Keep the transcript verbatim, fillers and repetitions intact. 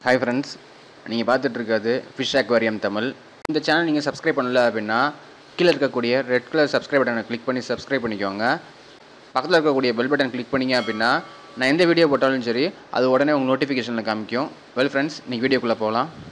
Hi friends, நீங்க பார்த்துட்டு இருக்கிறது Fish Aquarium தமிழ். இந்த சேனல் நீங்க subscribe பண்ணல அப்படினா கீழ இருக்கக்கூடிய red color subscribe பட்டனை click பண்ணி subscribe பண்ணிக்கோங்க. பக்கத்துல இருக்கக்கூடிய bell button click பண்ணீங்க அப்படினா நான் எந்த வீடியோ போட்டாலும் சரி அது உடனே உங்க நோட்டிஃபிகேஷன்ல காமிக்கும். Well friends, நீங்க வீடியோக்குள்ள போலாம்.